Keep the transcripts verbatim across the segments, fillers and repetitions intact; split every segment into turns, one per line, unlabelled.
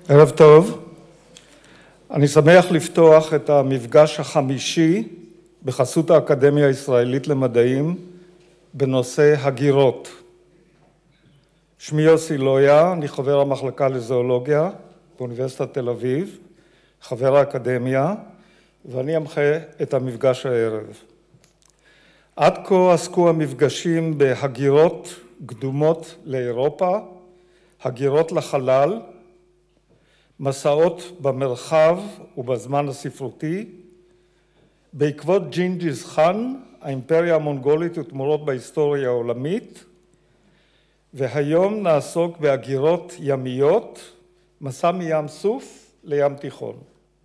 ערב טוב. אני שמח לפתוח את המפגש החמישי בחסות האקדמיה הישראלית למדעים בנושא הגירות. שמי יוסי לויה, אני חבר המחלקה לזואולוגיה באוניברסיטת תל אביב, חבר האקדמיה, ואני אמחה את המפגש הערב. עד כה עסקו המפגשים בהגירות קדומות לאירופה, הגירות לחלל, מסעות במרחב ובזמן הספרותי, בעקבות ג'ינג'יס חאן, האימפריה המונגולית ותמורות בהיסטוריה העולמית, והיום נעסוק בהגירות ימיות, מסע מים סוף לים תיכון.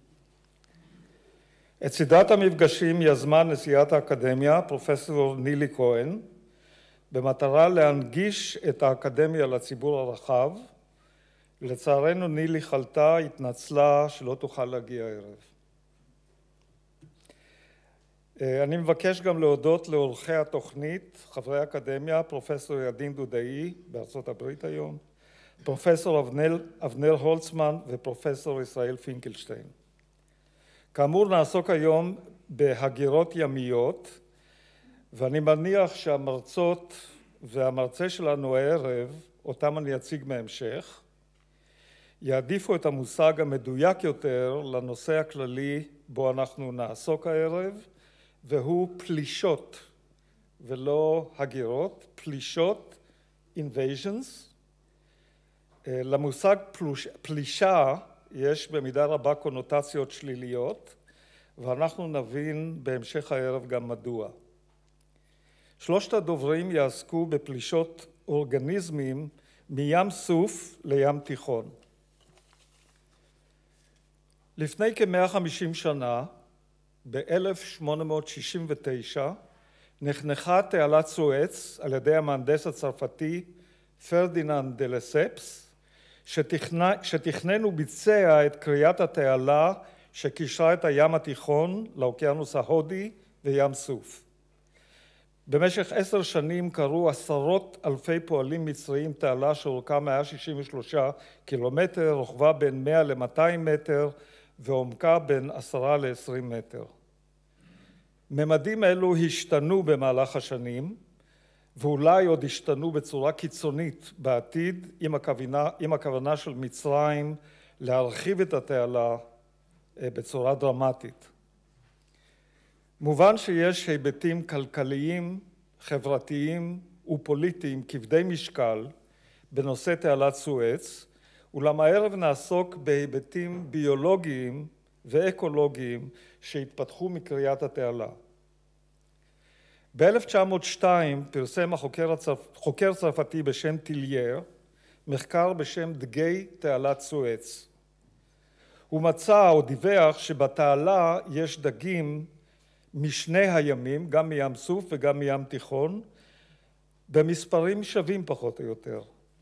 את סדרת המפגשים יזמה נשיאת האקדמיה, פרופסור נילי כהן, במטרה להנגיש את האקדמיה לציבור הרחב. לצערנו נילי חלתה, התנצלה שלא תוכל להגיע הערב. אני מבקש גם להודות לאורחי התוכנית, חברי האקדמיה, פרופסור ידין דודאי בארצות הברית היום, פרופסור אבנר, אבנר הולצמן ופרופסור ישראל פינקלשטיין. כאמור נעסוק היום בהגירות ימיות, ואני מניח שהמרצות והמרצה שלנו הערב, אותם אני אציג בהמשך, יעדיפו את המושג המדויק יותר לנושא הכללי בו אנחנו נעסוק הערב, והוא פלישות ולא הגירות, פלישות, invasions. למושג פלוש, פלישה יש במידה רבה קונוטציות שליליות, ואנחנו נבין בהמשך הערב גם מדוע. שלושת הדוברים יעסקו בפלישות אורגניזמים מים סוף לים תיכון. לפני כ-מאה וחמישים שנה, ב-אלף שמונה מאות שישים ותשע, נחנכה תעלת סואץ על ידי המהנדס הצרפתי פרדיננד דה לספס, שתכנן, שתכנן וביצע את קריאת התעלה שקישרה את הים התיכון לאוקיינוס ההודי וים סוף. במשך עשר שנים קרו עשרות אלפי פועלים מצריים תעלה שאורכה מאה ושישים ושלושה קילומטר, רוחבה בין מאה למאתיים מטר ועומקה בין עשרה לעשרים מטר. ממדים אלו השתנו במהלך השנים, ואולי עוד השתנו בצורה קיצונית בעתיד, עם הכוונה, עם הכוונה של מצרים להרחיב את התעלה בצורה דרמטית. מובן שיש היבטים כלכליים, חברתיים ופוליטיים כבדי משקל בנושא תעלת סואץ, אולם הערב נעסוק בהיבטים ביולוגיים ואקולוגיים שהתפתחו מקריאת התעלה. ב-אלף תשע מאות ושתיים פרסם החוקר הצרפ... חוקר צרפתי בשם טילייר מחקר בשם דגי תעלת סואץ. הוא מצא או דיווח שבתעלה יש דגים משני הימים, גם מים סוף וגם מים תיכון, במספרים שווים פחות או יותר.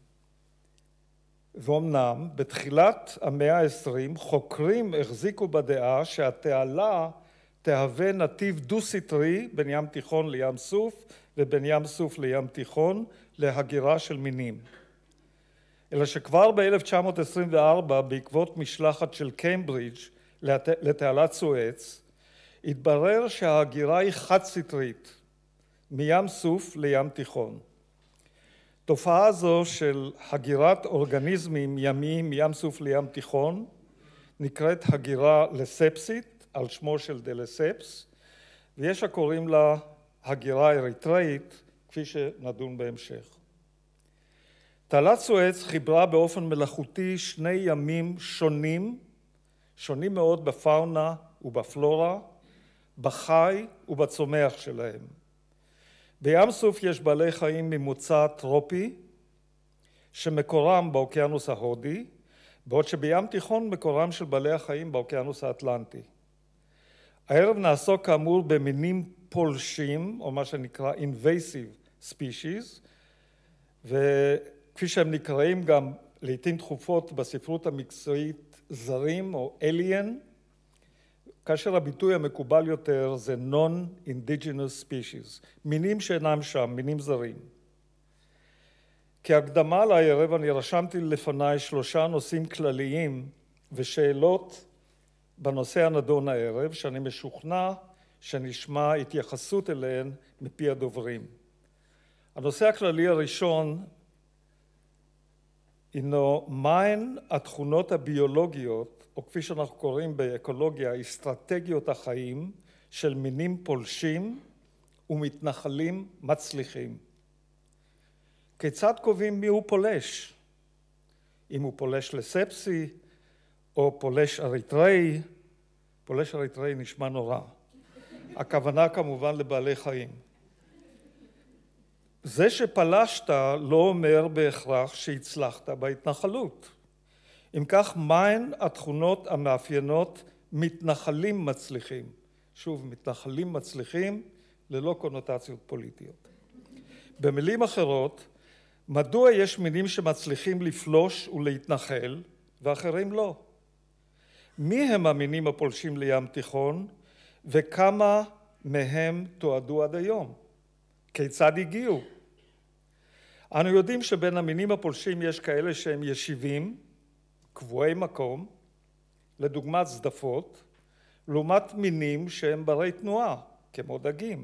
ואומנם בתחילת המאה העשרים חוקרים החזיקו בדעה שהתעלה תהווה נתיב דו-סטרי בין ים תיכון לים סוף ובין ים סוף לים תיכון להגירה של מינים. אלא שכבר ב-אלף תשע מאות עשרים וארבע בעקבות משלחת של קיימברידג' לתעלת סואץ התברר שההגירה היא חד-סטרית מים סוף לים תיכון. תופעה זו של הגירת אורגניזמים ימיים מים סוף לים תיכון נקראת הגירה לספסית על שמו של דה לספס, ויש הקוראים לה הגירה אריתראית כפי שנדון בהמשך. תעלת סואץ חיברה באופן מלאכותי שני ימים שונים, שונים מאוד בפאונה ובפלורה, בחי ובצומח שלהם. בים סוף יש בעלי חיים ממוצא טרופי שמקורם באוקיינוס ההודי, בעוד שבים תיכון מקורם של בעלי החיים באוקיינוס האטלנטי. הערב נעסוק כאמור במינים פולשים, או מה שנקרא invasive species, וכפי שהם נקראים גם לעתים תכופות בספרות המקצועית זרים או alien, כאשר הביטוי המקובל יותר זה non-indigenous species, מינים שאינם שם, מינים זרים. כהקדמה לערב אני רשמתי לפניי שלושה נושאים כלליים ושאלות בנושא הנדון הערב, שאני משוכנע שנשמע התייחסות אליהן מפי הדוברים. הנושא הכללי הראשון הינו מהן התכונות הביולוגיות, או כפי שאנחנו קוראים באקולוגיה, אסטרטגיות החיים של מינים פולשים ומתנחלים מצליחים. כיצד קובעים מי הוא פולש? אם הוא פולש לספסי או פולש אריתראי, פולש אריתראי נשמע נורא. הכוונה כמובן לבעלי חיים. זה שפלשת לא אומר בהכרח שהצלחת בהתנחלות. אם כך, מהן התכונות המאפיינות מתנחלים מצליחים? שוב, מתנחלים מצליחים ללא קונוטציות פוליטיות. במילים אחרות, מדוע יש מינים שמצליחים לפלוש ולהתנחל ואחרים לא? מי הם המינים הפולשים לים תיכון וכמה מהם תועדו עד היום? כיצד הגיעו? אנו יודעים שבין המינים הפולשים יש כאלה שהם ישיבים, קבועי מקום, לדוגמת צדפות, לעומת מינים שהם ברי תנועה, כמו דגים.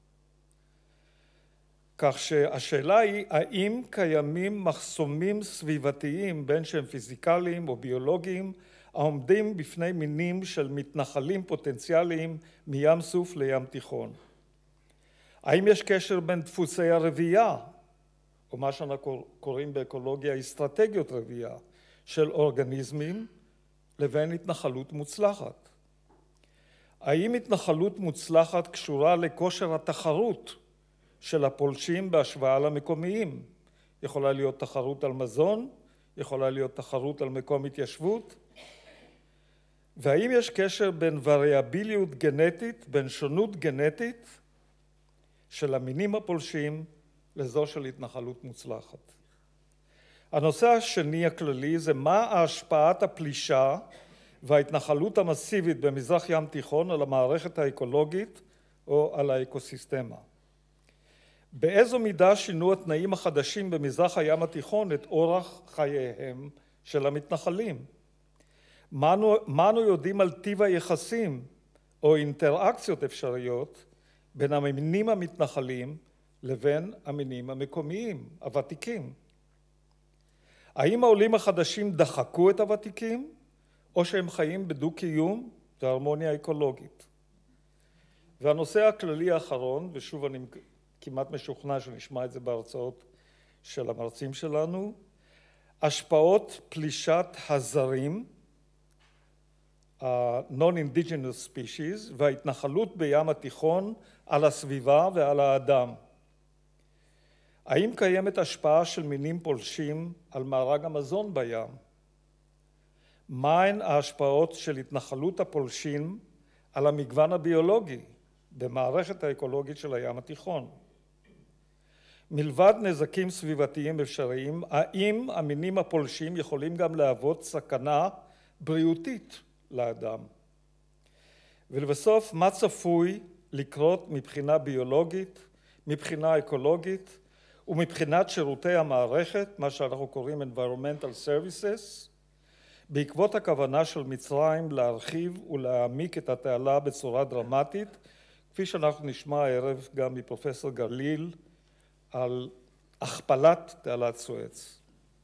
כך שהשאלה היא, האם קיימים מחסומים סביבתיים, בין שהם פיזיקליים או ביולוגיים, העומדים בפני מינים של מתנחלים פוטנציאליים מים סוף לים תיכון? האם יש קשר בין דפוסי הרבייה, או מה שאנחנו קוראים באקולוגיה אסטרטגיות רבייה, של אורגניזמים, לבין התנחלות מוצלחת? האם התנחלות מוצלחת קשורה לכושר התחרות של הפולשים בהשוואה למקומיים? יכולה להיות תחרות על מזון, יכולה להיות תחרות על מקום התיישבות. והאם יש קשר בין וריאביליות גנטית, בין שונות גנטית של המינים הפולשים לזו של התנחלות מוצלחת? הנושא השני הכללי זה מה השפעת הפלישה וההתנחלות המסיבית במזרח ים תיכון על המערכת האקולוגית או על האקוסיסטמה. באיזו מידה שינו התנאים החדשים במזרח הים התיכון את אורח חייהם של המתנחלים? מה אנו, מה אנו יודעים על טיב היחסים או אינטראקציות אפשריות בין המינים המתנחלים לבין המינים המקומיים, הוותיקים? האם העולים החדשים דחקו את הוותיקים, או שהם חיים בדו-קיום והרמוניה אקולוגית? והנושא הכללי האחרון, ושוב אני כמעט משוכנע שנשמע את זה בהרצאות של המרצים שלנו, השפעות פלישת הזרים, ה-non-indigenous species, וההתנחלות בים התיכון על הסביבה ועל האדם. האם קיימת השפעה של מינים פולשים על מארג המזון בים? מהן ההשפעות של התנחלות הפולשים על המגוון הביולוגי במערכת האקולוגית של הים התיכון? מלבד נזקים סביבתיים אפשריים, האם המינים הפולשים יכולים גם להוות סכנה בריאותית לאדם? ולבסוף, מה צפוי לקרות מבחינה ביולוגית, מבחינה אקולוגית ומבחינת שירותי המערכת, מה שאנחנו קוראים environmental services, בעקבות הכוונה של מצרים להרחיב ולהעמיק את התעלה בצורה דרמטית, כפי שאנחנו נשמע הערב גם מפרופסור גליל על הכפלת תעלת סואץ.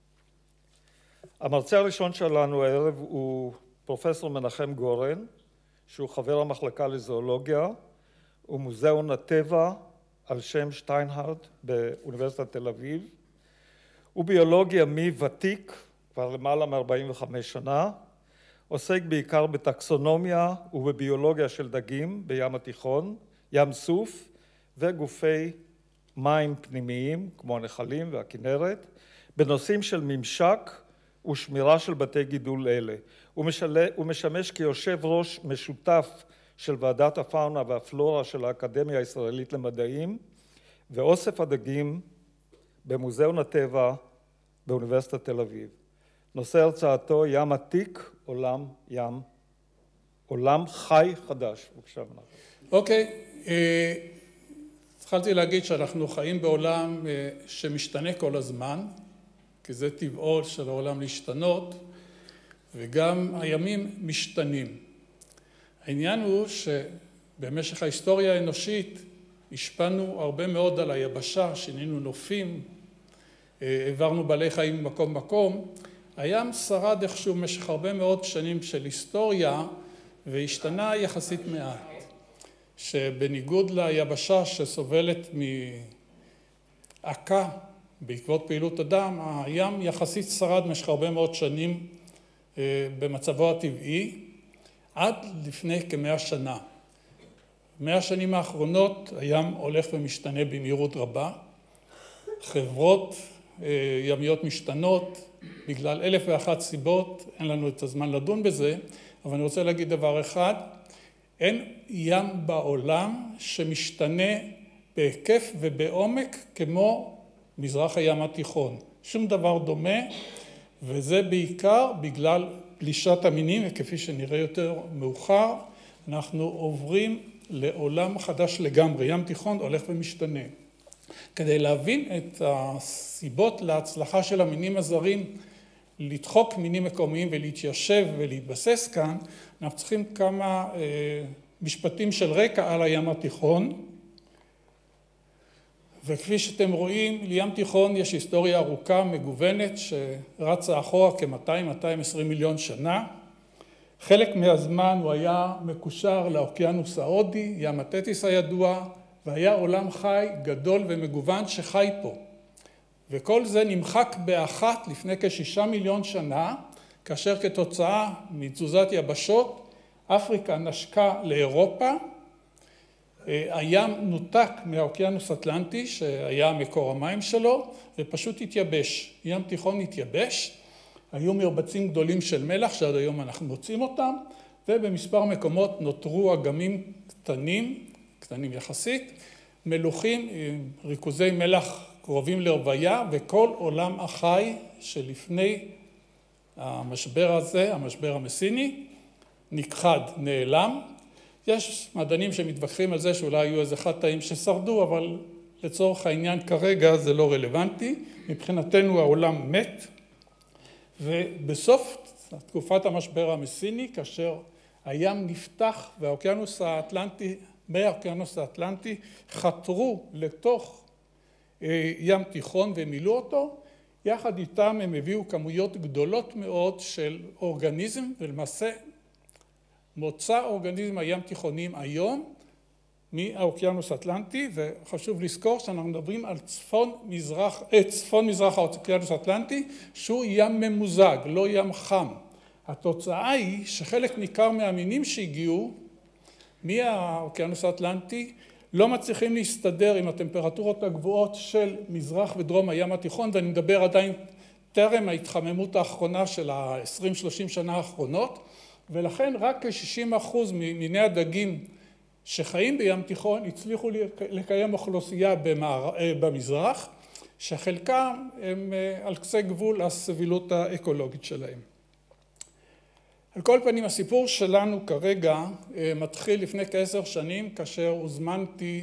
המרצה הראשון שלנו הערב הוא פרופסור מנחם גורן, שהוא חבר המחלקה לזואולוגיה ומוזיאון הטבע על שם שטיינהרט באוניברסיטת תל אביב. הוא ביולוג ימי ותיק, כבר למעלה מ-ארבעים וחמש שנה, עוסק בעיקר בטקסונומיה ובביולוגיה של דגים בים התיכון, ים סוף וגופי מים פנימיים כמו הנחלים והכנרת, בנושאים של ממשק ושמירה של בתי גידול אלה. הוא, משלה, הוא משמש כיושב ראש משותף של ועדת הפאונה והפלורה של האקדמיה הישראלית למדעים, ואוסף הדגים במוזיאון הטבע באוניברסיטת תל אביב. נושא הרצאתו ים עתיק, עולם ים, עולם חי חדש. בבקשה מנחם.
אוקיי, התחלתי להגיד שאנחנו חיים בעולם שמשתנה כל הזמן, כי זה טבעו של העולם להשתנות, וגם הימים משתנים. העניין הוא שבמשך ההיסטוריה האנושית השפענו הרבה מאוד על היבשה, שינינו נופים, העברנו בעלי חיים ממקום מקום. הים שרד איכשהו במשך הרבה מאוד שנים של היסטוריה והשתנה יחסית מעט. שבניגוד ליבשה שסובלת מעקה בעקבות פעילות אדם, הים יחסית שרד במשך הרבה מאוד שנים במצבו הטבעי, עד לפני כמאה שנה. מאה שנים האחרונות הים הולך ומשתנה במהירות רבה. חברות ימיות משתנות בגלל אלף ואחת סיבות, אין לנו את הזמן לדון בזה, אבל אני רוצה להגיד דבר אחד, אין ים בעולם שמשתנה בהיקף ובעומק כמו מזרח הים התיכון. שום דבר דומה, וזה בעיקר בגלל פלישת המינים, וכפי שנראה יותר מאוחר, אנחנו עוברים לעולם חדש לגמרי. ים תיכון הולך ומשתנה. כדי להבין את הסיבות להצלחה של המינים הזרים, לדחוק מינים מקומיים ולהתיישב ולהתבסס כאן, אנחנו צריכים כמה אה, משפטים של רקע על הים התיכון. וכפי שאתם רואים, לים תיכון יש היסטוריה ארוכה, מגוונת, שרצה אחורה כ-מאתיים עד מאתיים ועשרים מיליון שנה. חלק מהזמן הוא היה מקושר לאוקיינוס ההודי, ים התטיס הידוע, והיה עולם חי גדול ומגוון שחי פה. וכל זה נמחק באחת לפני כשישה מיליון שנה, כאשר כתוצאה מתזוזת יבשות, אפריקה נשקה לאירופה, הים נותק מהאוקיינוס האטלנטי, שהיה מקור המים שלו, ופשוט התייבש. ים תיכון התייבש, היו מרבצים גדולים של מלח, שעד היום אנחנו מוצאים אותם, ובמספר מקומות נותרו אגמים קטנים, קטנים יחסית, מלוחים עם ריכוזי מלח קרובים לרוויה, וכל עולם החי שלפני המשבר הזה, המשבר המסיני, נכחד, נעלם. יש מדענים שמתווכחים על זה שאולי היו איזה חטאים ששרדו, אבל לצורך העניין כרגע זה לא רלוונטי. מבחינתנו העולם מת, ובסוף תקופת המשבר המסיני, כאשר הים נפתח והאוקיינוס האטלנטי, מהאוקיינוס האטלנטי, חתרו לתוך ים תיכון ומילאו אותו, יחד איתם הם הביאו כמויות גדולות מאוד של אורגניזם, ולמעשה מוצא אורגניזם הים תיכוניים היום מהאוקיינוס האטלנטי, וחשוב לזכור שאנחנו מדברים על צפון מזרח, צפון מזרח האוקיינוס האטלנטי, שהוא ים ממוזג, לא ים חם. התוצאה היא שחלק ניכר מהמינים שהגיעו מהאוקיינוס האטלנטי לא מצליחים להסתדר עם הטמפרטורות הגבוהות של מזרח ודרום הים התיכון, ואני מדבר עדיין טרם ההתחממות האחרונה של ה-עשרים שלושים שנה האחרונות, ולכן רק כ-שישים אחוז ממיני הדגים שחיים בים תיכון הצליחו לקיים אוכלוסייה במזרח, שחלקם הם על קצה גבול הסבילות האקולוגית שלהם. על כל פנים, הסיפור שלנו כרגע מתחיל לפני כעשר שנים, כאשר הוזמנתי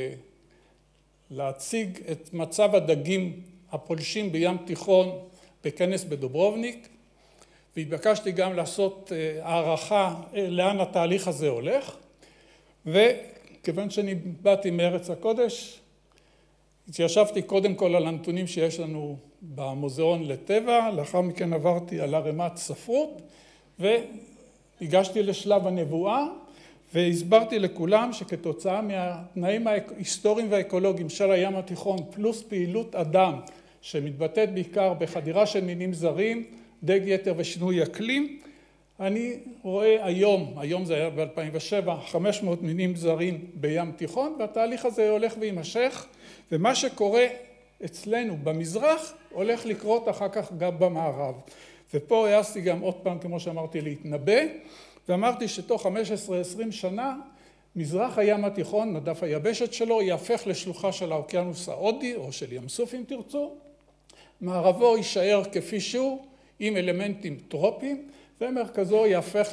להציג את מצב הדגים הפולשים בים תיכון בכנס בדוברובניק, והתבקשתי גם לעשות הערכה לאן התהליך הזה הולך, וכיוון שאני באתי מארץ הקודש, התיישבתי קודם כל על הנתונים שיש לנו במוזיאון לטבע, לאחר מכן עברתי על ערימת ספרות, והגשתי לשלב הנבואה, והסברתי לכולם שכתוצאה מהתנאים ההיסטוריים והאקולוגיים של הים התיכון, פלוס פעילות אדם, שמתבטאת בעיקר בחדירה של מינים זרים, דג יתר ושינוי אקלים, אני רואה היום, היום זה היה ב-אלפיים ושבע, חמש מאות מינים זרים בים תיכון, והתהליך הזה הולך ויימשך, ומה שקורה אצלנו במזרח הולך לקרות אחר כך גם במערב. ופה העזתי גם עוד פעם, כמו שאמרתי, להתנבא, ואמרתי שתוך חמש עשרה עשרים שנה, מזרח הים התיכון, מדף היבשת שלו, יהפך לשלוחה של האוקיינוס ההודי, או של ים סוף אם תרצו, מערבו יישאר כפי שהוא, עם אלמנטים טרופיים, ומרכזו יהפך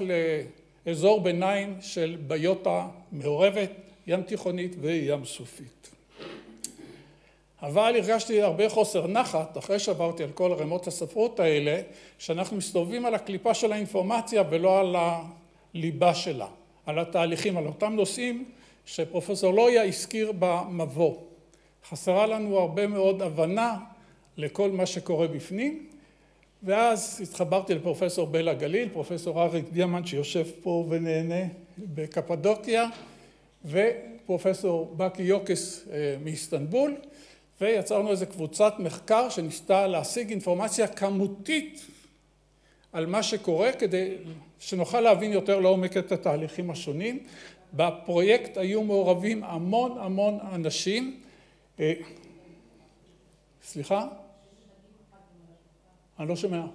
לאזור ביניים של ביוטה מעורבת, ים תיכונית וים סופית. אבל הרגשתי הרבה חוסר נחת, אחרי שעברתי על כל רמות הספרות האלה, שאנחנו מסתובבים על הקליפה של האינפורמציה ולא על הליבה שלה, על התהליכים, על אותם נושאים שפרופסור לויה הזכיר במבוא. חסרה לנו הרבה מאוד הבנה לכל מה שקורה בפנים, ואז התחברתי לפרופסור בלה גליל, פרופסור אריק דיאמנט שיושב פה ונהנה בקפדוקיה, ופרופסור בקי יוקס מאיסטנבול, ויצרנו איזו קבוצת מחקר שניסתה להשיג אינפורמציה כמותית על מה שקורה, כדי שנוכל להבין יותר לעומק את התהליכים השונים. בפרויקט היו מעורבים המון המון אנשים. סליחה? אני לא שומע.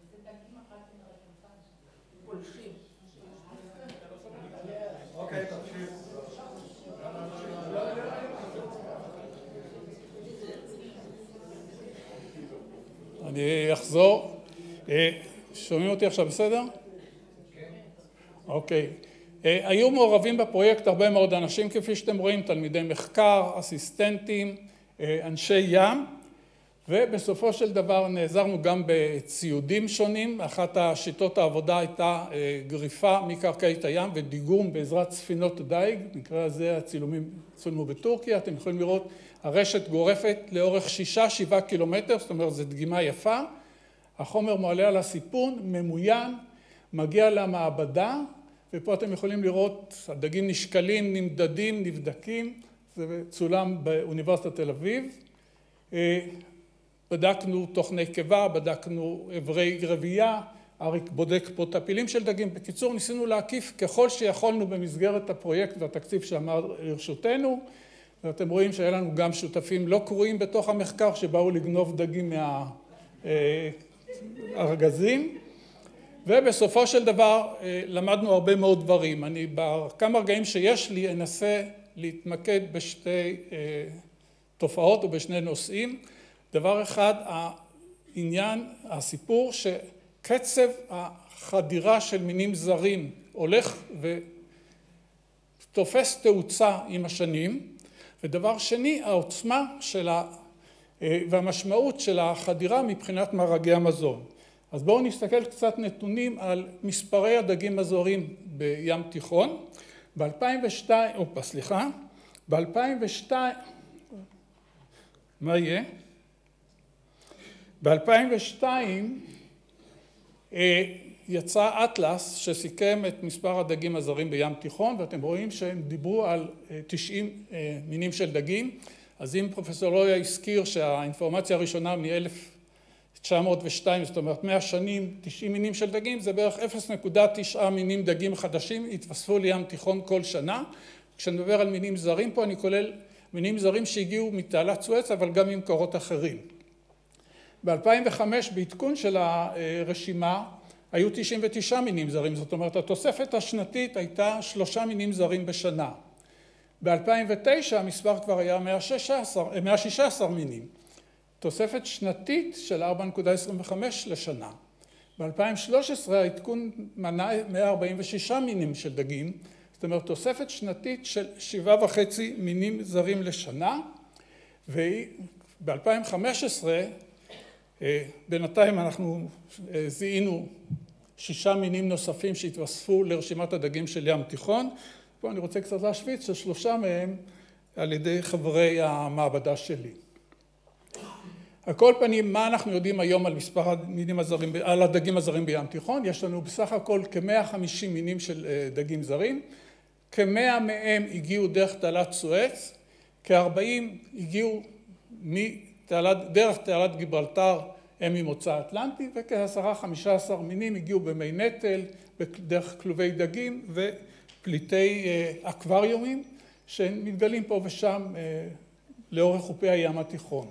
אוקיי, תמשיך.
אני אחזור. שומעים אותי עכשיו בסדר? כן. אוקיי. היו מעורבים בפרויקט הרבה מאוד אנשים, כפי שאתם רואים, תלמידי מחקר, אסיסטנטים, אנשי ים, ובסופו של דבר נעזרנו גם בציודים שונים. אחת השיטות העבודה הייתה גריפה מקרקעית הים ודיגום בעזרת ספינות דייג, במקרה הזה הצילומים צולמו בטורקיה, אתם יכולים לראות הרשת גורפת לאורך שישה שבעה קילומטר, זאת אומרת זו דגימה יפה, החומר מועלה על הסיפון, ממוין, מגיע למעבדה, ופה אתם יכולים לראות הדגים נשקלים, נמדדים, נבדקים, זה צולם באוניברסיטת תל אביב. בדקנו תוכני קיבה, בדקנו אברי רבייה, אריק בודק פה טפילים של דגים. בקיצור, ניסינו להקיף ככל שיכולנו במסגרת הפרויקט והתקציב שאמר לרשותנו, ואתם רואים שהיה לנו גם שותפים לא קרואים בתוך המחקר שבאו לגנוב דגים מהארגזים, ובסופו של דבר למדנו הרבה מאוד דברים. אני בכמה רגעים שיש לי אנסה להתמקד בשתי תופעות או בשני נושאים. דבר אחד, העניין, הסיפור שקצב החדירה של מינים זרים הולך ותופס תאוצה עם השנים, ודבר שני, העוצמה של ה... והמשמעות של החדירה מבחינת מארגי המזון. אז בואו נסתכל קצת נתונים על מספרי הדגים הזרים בים תיכון. ב-אלפיים ושתיים, אופה, סליחה, ב-אלפיים ושתיים, מה יהיה? ב-אלפיים ושתיים יצא אטלס שסיכם את מספר הדגים הזרים בים תיכון, ואתם רואים שהם דיברו על תשעים מינים של דגים. אז אם פרופסור לויה הזכיר שהאינפורמציה הראשונה מ-אלף תשע מאות ושתיים, זאת אומרת מאה שנים, תשעים מינים של דגים, זה בערך אפס נקודה תשע מינים דגים חדשים, התווספו לים תיכון כל שנה. כשנדבר על מינים זרים פה, אני כולל מינים זרים שהגיעו מתעלת סואץ, אבל גם ממקורות אחרים. ב-אלפיים וחמש, בעדכון של הרשימה, היו תשעים ותשעה מינים זרים, זאת אומרת, התוספת השנתית הייתה שלושה מינים זרים בשנה. ב-אלפיים ותשע המספר כבר היה מאה ושישה עשר מינים, תוספת שנתית של ארבע נקודה עשרים וחמש לשנה. ב-אלפיים ושלוש עשרה העדכון מנה מאה ארבעים ושישה מינים של דגים, זאת אומרת תוספת שנתית של שבעה וחצי מינים זרים לשנה, וב-אלפיים וחמש עשרה בינתיים אנחנו זיהינו שישה מינים נוספים שהתווספו לרשימת הדגים של ים תיכון. פה אני רוצה קצת להשוויץ ששלושה מהם על ידי חברי המעבדה שלי. על כל פנים, מה אנחנו יודעים היום על מספר המינים הזרים, על הדגים הזרים בים תיכון? יש לנו בסך הכל כ-מאה וחמישים מינים של דגים זרים, כ-מאה מהם הגיעו דרך תעלת סואץ, כ-ארבעים הגיעו מתעלת, דרך תעלת גיברלטר, הם ממוצא אטלנטי, וכ-עשרה חמישה עשר מינים הגיעו במי נטל, דרך כלובי דגים ופליטי אקווריומים, שמתגלים פה ושם לאורך חופי הים התיכון.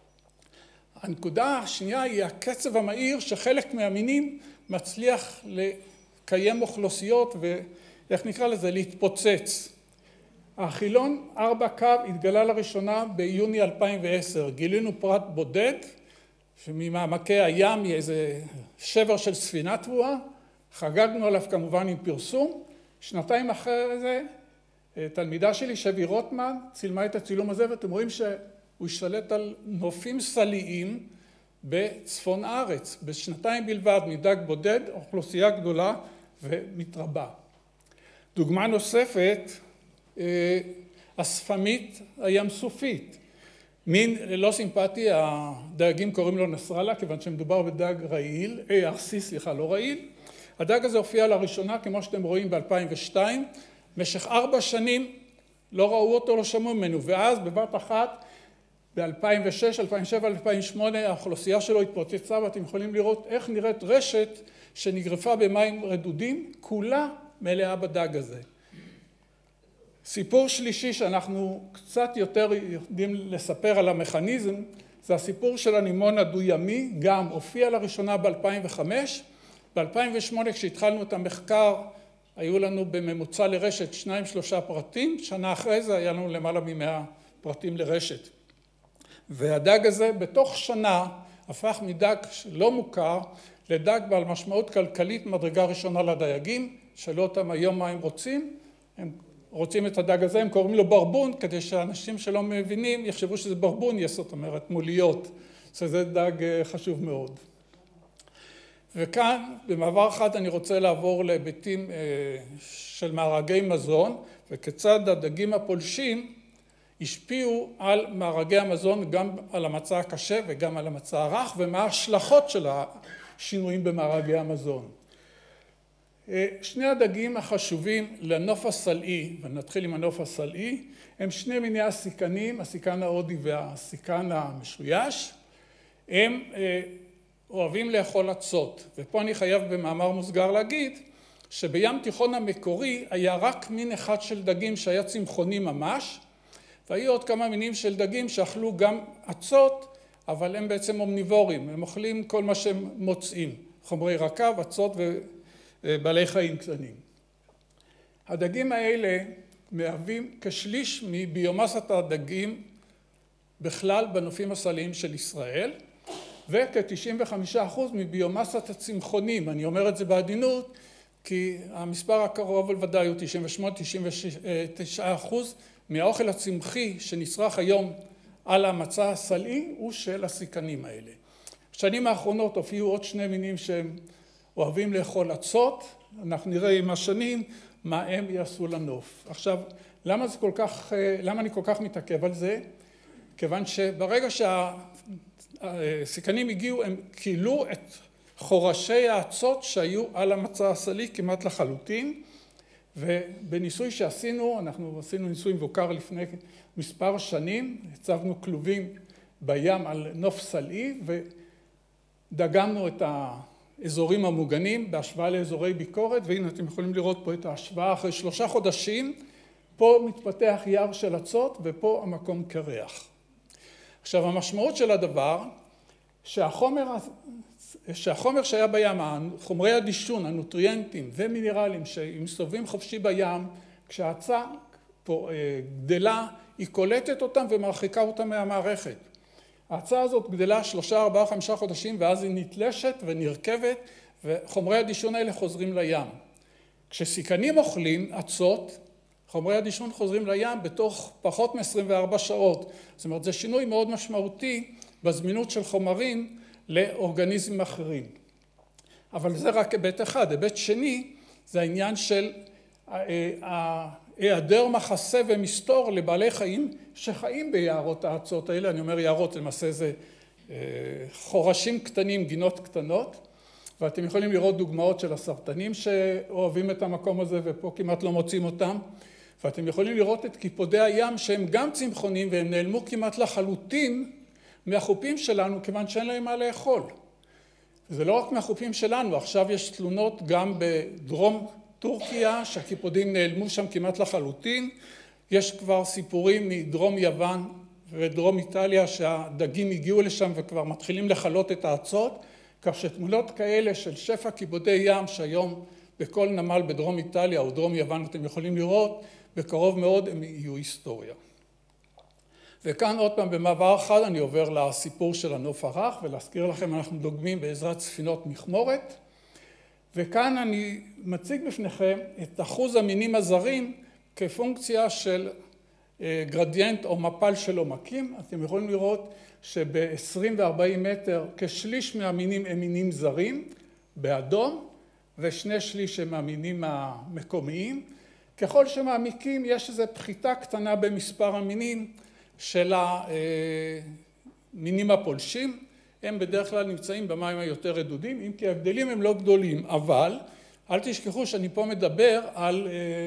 הנקודה השנייה היא הקצב המהיר שחלק מהמינים מצליח לקיים אוכלוסיות ואיך נקרא לזה, להתפוצץ. החילון ארבע קו התגלה לראשונה ביוני אלפיים ועשר. גילינו פרט בודד שממעמקי הים היא איזה שבר של ספינה טבועה, חגגנו עליו כמובן עם פרסום. שנתיים אחרי זה תלמידה שלי שבי רוטמן צילמה את הצילום הזה, ואתם רואים הוא השתלט על נופים סלעיים בצפון הארץ. בשנתיים בלבד מדג בודד, אוכלוסייה גדולה ומתרבה. דוגמה נוספת, הספמית הים סופית. מין ללא סימפטי, הדייגים קוראים לו נסראללה, כיוון שמדובר בדג רעיל, ארסי, סליחה, לא רעיל. הדג הזה הופיע לראשונה, כמו שאתם רואים, ב-אלפיים ושתיים. במשך ארבע שנים לא ראו אותו, לא שמעו ממנו, ואז בבת אחת, ב-אלפיים ושש, אלפיים ושבע, אלפיים ושמונה, האוכלוסייה שלו התפוצצה, ואתם יכולים לראות איך נראית רשת שנגרפה במים רדודים, כולה מלאה בדג הזה. סיפור שלישי שאנחנו קצת יותר יודעים לספר על המכניזם, זה הסיפור של הנימון הדו-ימי, גם הופיע לראשונה ב-אלפיים וחמש, ב-אלפיים ושמונה כשהתחלנו את המחקר, היו לנו בממוצע לרשת שניים שלושה פרטים, שנה אחרי זה היה לנו למעלה ממאה פרטים לרשת. והדג הזה בתוך שנה הפך מדג לא מוכר לדג בעל משמעות כלכלית מדרגה ראשונה לדייגים, שאלו אותם היום מה הם רוצים, הם רוצים את הדג הזה, הם קוראים לו ברבון, כדי שאנשים שלא מבינים יחשבו שזה ברבון, יש זאת אומרת מוליות, שזה דג חשוב מאוד. וכאן במעבר אחד אני רוצה לעבור להיבטים של מארגי מזון, וכיצד הדגים הפולשים השפיעו על מארגי המזון, גם על המצע הקשה וגם על המצע הרך, ומה ההשלכות של השינויים במארגי המזון. שני הדגים החשובים לנוף הסלעי, ונתחיל עם הנוף הסלעי, הם שני מיני הסיכנים, הסיכן ההודי והסיכן המשויש. הם אוהבים לאכול אצות, ופה אני חייב במאמר מוסגר להגיד שבים תיכון המקורי היה רק מין אחד של דגים שהיה צמחוני ממש, והיו עוד כמה מינים של דגים שאכלו גם אצות, אבל הם בעצם אומניבורים, הם אוכלים כל מה שהם מוצאים, חומרי רקב, אצות ובעלי חיים קטנים. הדגים האלה מהווים כשליש מביומסת הדגים בכלל בנופים הסלעיים של ישראל, וכ-תשעים וחמישה אחוז מביומסת הצמחונים. אני אומר את זה בעדינות, כי המספר הקרוב לוודאי הוא תשעים ושמונה עד תשעים ותשעה אחוז מהאוכל הצמחי שנצרך היום על המצע הסלעי הוא של הסיכנים האלה. בשנים האחרונות הופיעו עוד שני מינים שהם אוהבים לאכול אצות, אנחנו נראה עם השנים מה הם יעשו לנוף. עכשיו, למה זה כל כך, למה אני כל כך מתעכב על זה? כיוון שברגע שהסיכנים הגיעו הם קילו את חורשי האצות שהיו על המצע הסלעי כמעט לחלוטין, ובניסוי שעשינו, אנחנו עשינו ניסוי מבוקר לפני מספר שנים, הצבנו כלובים בים על נוף סלעי ודגמנו את האזורים המוגנים בהשוואה לאזורי ביקורת, והנה אתם יכולים לראות פה את ההשוואה אחרי שלושה חודשים, פה מתפתח יער של אצות ופה המקום קרח. עכשיו המשמעות של הדבר שהחומר שהחומר שהיה בים, חומרי הדישון, הנוטריאנטים ומינרלים שמסתובבים חופשי בים, כשהאצה גדלה, היא קולטת אותם ומרחיקה אותם מהמערכת. האצה הזאת גדלה שלושה, ארבעה, חמישה חודשים, ואז היא נתלשת ונרכבת, וחומרי הדישון האלה חוזרים לים. כשסיכנים אוכלים אצות, חומרי הדישון חוזרים לים בתוך פחות מ-עשרים וארבע שעות. זאת אומרת, זה שינוי מאוד משמעותי בזמינות של חומרים לאורגניזמים אחרים. אבל זה רק היבט אחד. היבט שני זה העניין של היעדר מחסה ומסתור לבעלי חיים שחיים ביערות האצות האלה. אני אומר יערות, למעשה זה חורשים קטנים, גינות קטנות, ואתם יכולים לראות דוגמאות של הסרטנים שאוהבים את המקום הזה ופה כמעט לא מוצאים אותם, ואתם יכולים לראות את קיפודי הים שהם גם צמחונים והם נעלמו כמעט לחלוטין מהחופים שלנו כיוון שאין להם מה לאכול. זה לא רק מהחופים שלנו, עכשיו יש תלונות גם בדרום טורקיה שהקיפודים נעלמו שם כמעט לחלוטין, יש כבר סיפורים מדרום יוון ודרום איטליה שהדגים הגיעו לשם וכבר מתחילים לחלות את האצות, כך שתמונות כאלה של שפע קיפודי ים שהיום בכל נמל בדרום איטליה או דרום יוון אתם יכולים לראות, בקרוב מאוד הם יהיו היסטוריה. וכאן עוד פעם במעבר אחד אני עובר לסיפור של הנוף הרך, ולהזכיר לכם אנחנו דוגמים בעזרת ספינות מכמורת, וכאן אני מציג בפניכם את אחוז המינים הזרים כפונקציה של גרדיאנט או מפל של עומקים. אתם יכולים לראות שב-עשרים ו-ארבעים מטר כשליש מהמינים הם מינים זרים באדום, ושני שליש הם המינים המקומיים. ככל שמעמיקים יש איזו פחיתה קטנה במספר המינים של המינים הפולשים. הם בדרך כלל נמצאים במים היותר רדודים, אם כי ההבדלים הם לא גדולים, אבל אל תשכחו שאני פה מדבר על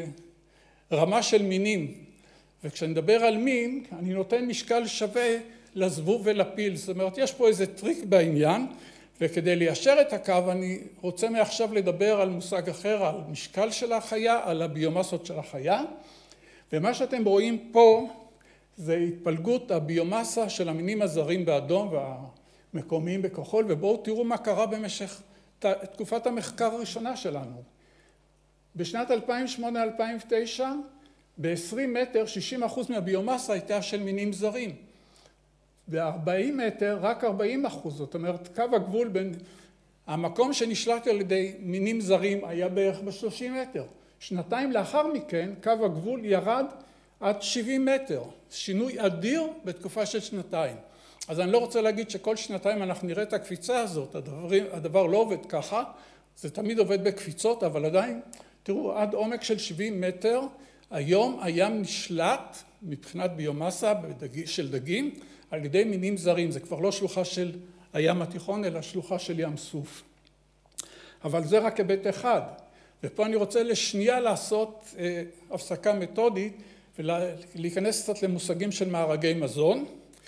רמה של מינים, וכשאני מדבר על מין אני נותן משקל שווה לזבוב ולפיל. זאת אומרת, יש פה איזה טריק בעניין, וכדי ליישר את הקו אני רוצה מעכשיו לדבר על מושג אחר, על משקל של החיה, על הביומסות של החיה. ומה שאתם רואים פה זה התפלגות הביומסה של המינים הזרים באדום והמקומיים בכחול, ובואו תראו מה קרה במשך תקופת המחקר הראשונה שלנו. בשנת אלפיים ושמונה אלפיים ותשע ב-עשרים מטר שישים אחוז מהביומסה הייתה של מינים זרים. ב-ארבעים מטר רק ארבעים אחוז, זאת אומרת קו הגבול בין המקום שנשלט על ידי מינים זרים היה בערך ב-שלושים מטר. שנתיים לאחר מכן קו הגבול ירד עד שבעים מטר, שינוי אדיר בתקופה של שנתיים. אז אני לא רוצה להגיד שכל שנתיים אנחנו נראה את הקפיצה הזאת, הדבר, הדבר לא עובד ככה, זה תמיד עובד בקפיצות, אבל עדיין תראו עד עומק של שבעים מטר, היום הים נשלט מבחינת ביומסה של דגים על ידי מינים זרים, זה כבר לא שלוחה של הים התיכון אלא שלוחה של ים סוף. אבל זה רק היבט אחד, ופה אני רוצה לשנייה לעשות אה, הפסקה מתודית ולהיכנס קצת למושגים של מארגי מזון.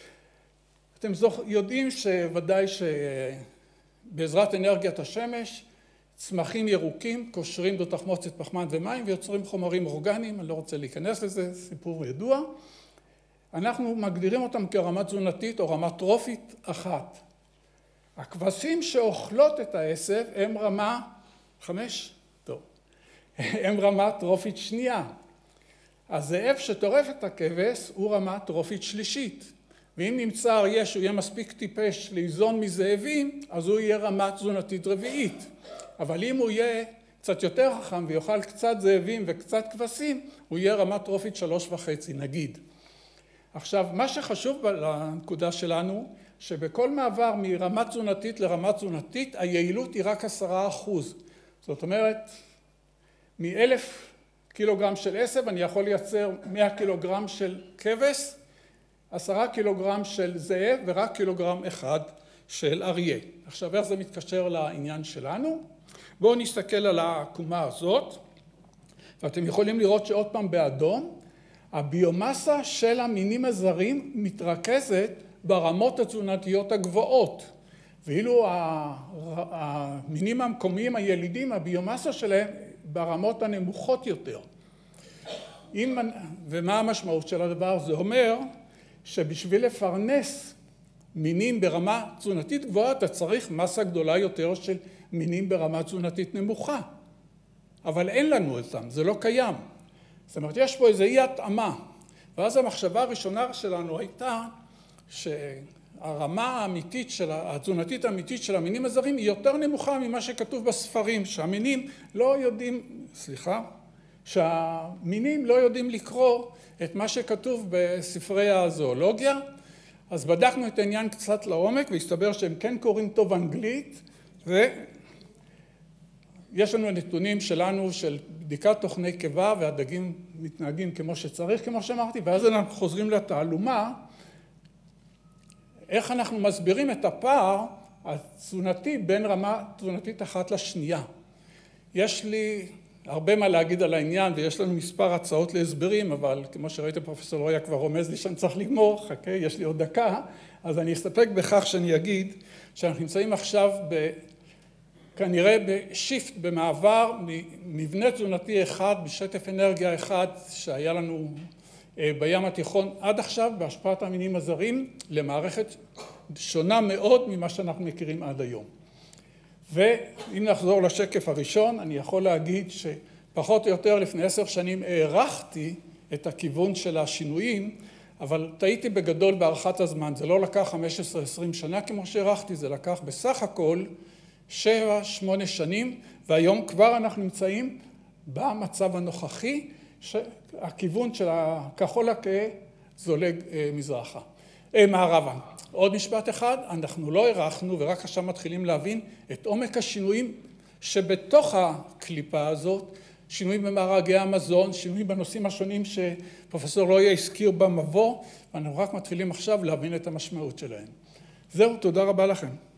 אתם זוכ... יודעים שוודאי שבעזרת אנרגיית השמש צמחים ירוקים קושרים דו תחמוצת פחמן ומים ויוצרים חומרים אורגניים, אני לא רוצה להיכנס לזה, סיפור ידוע. אנחנו מגדירים אותם כרמה תזונתית או רמה טרופית אחת. הכבשים שאוכלות את העשב הם רמה חמש, טוב, הם רמה טרופית שנייה. הזאב שטורף את הכבש הוא רמה טרופית שלישית. ואם נמצא אריה שהוא יהיה מספיק טיפש ליזון מזאבים, אז הוא יהיה רמה תזונתית רביעית. אבל אם הוא יהיה קצת יותר חכם ויאכל קצת זאבים וקצת כבשים, הוא יהיה רמה טרופית שלוש וחצי, נגיד. עכשיו, מה שחשוב לנקודה שלנו, שבכל מעבר מרמה תזונתית לרמה תזונתית, היעילות היא רק עשרה אחוז. זאת אומרת, מאלף קילוגרם של עשב אני יכול לייצר מאה קילוגרם של כבש, עשרה קילוגרם של זאב ורק קילוגרם אחד של אריה. עכשיו, איך זה מתקשר לעניין שלנו? בואו נסתכל על העקומה הזאת, ואתם יכולים לראות שעוד פעם באדום, הביומסה של המינים הזרים מתרכזת ברמות התזונתיות הגבוהות, ואילו המינים המקומיים הילידים, הביומסה שלהם ברמות הנמוכות יותר. אם, ומה המשמעות של הדבר? זה אומר שבשביל לפרנס מינים ברמה תזונתית גבוהה, אתה צריך מסה גדולה יותר של מינים ברמה תזונתית נמוכה. אבל אין לנו אותם, זה לא קיים. זאת אומרת, יש פה איזו אי התאמה. ואז המחשבה הראשונה שלנו הייתה שהרמה האמיתית של, התזונתית האמיתית של המינים הזרים היא יותר נמוכה ממה שכתוב בספרים, שהמינים לא יודעים, סליחה, שהמינים לא יודעים לקרוא את מה שכתוב בספרי הזואולוגיה. אז בדקנו את העניין קצת לעומק, והסתבר שהם כן קוראים טוב אנגלית, ויש לנו נתונים שלנו של בדיקת תוכני קיבה, והדגים מתנהגים כמו שצריך, כמו שאמרתי, ואז אנחנו חוזרים לתעלומה, איך אנחנו מסבירים את הפער התזונתי בין רמה תזונתית אחת לשנייה. יש לי הרבה מה להגיד על העניין, ויש לנו מספר הצעות להסברים, אבל כמו שראיתם פרופסור רויה כבר רומז לי שאני צריך לגמור, חכה, יש לי עוד דקה, אז אני אסתפק בכך שאני אגיד שאנחנו נמצאים עכשיו ב... כנראה בשיפט, במעבר ממבנה תזונתי אחד, בשטף אנרגיה אחד שהיה לנו בים התיכון עד עכשיו, בהשפעת המינים הזרים, למערכת שונה מאוד ממה שאנחנו מכירים עד היום. ואם נחזור לשקף הראשון, אני יכול להגיד שפחות או יותר לפני עשר שנים הערכתי את הכיוון של השינויים, אבל טעיתי בגדול בהערכת הזמן. זה לא לקח חמש עשרה עשרים שנה כמו שהערכתי, זה לקח בסך הכל שבע שמונה שנים, והיום כבר אנחנו נמצאים במצב הנוכחי שהכיוון של הכחול הכהה זולג מזרחה, מערבה. עוד משפט אחד, אנחנו לא הערכנו ורק עכשיו מתחילים להבין את עומק השינויים שבתוך הקליפה הזאת, שינויים במארגי המזון, שינויים בנושאים השונים שפרופסור לויה הזכיר במבוא, ואנחנו רק מתחילים עכשיו להבין את המשמעות שלהם. זהו, תודה רבה לכם.